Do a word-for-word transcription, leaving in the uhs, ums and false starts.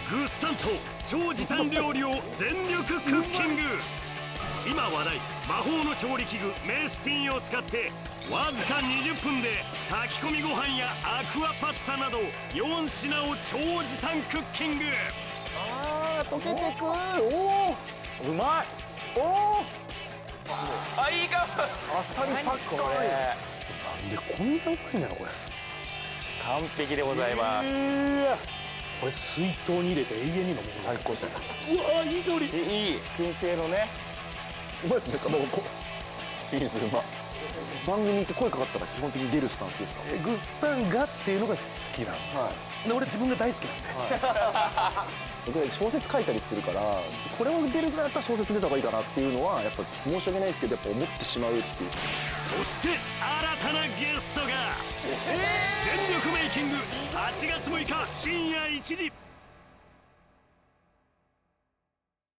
グッサンと超時短料理を全力クッキング。今話題魔法の調理器具メスティンを使ってわずかにじゅっぷんで炊き込みご飯やアクアパッツァなどよん品を超時短クッキング。 あー溶けてく。おおうまい。おおあ、いいかも。 あっさりパック。これなんでこんなうまいんやろこれ。 完璧でございます。 これ水筒に入れて永遠に飲める。最高ですね。うわいい香り。 いい燻製のね。 うまいですね。もうこチーズうま。 番組って声かかったら基本的に出るスタンスですか。 えグッサンがっていうのが好きなんです、はい、で俺自分が大好きなんで、 はい、僕小説書いたりするからこれを出るぐらいだったら小説出た方がいいかなっていうのはやっぱ申し訳ないですけどやっぱ思ってしまうっていう。 そして新たなゲストが、えー、全力メイキングはちがつむいか深夜いちじ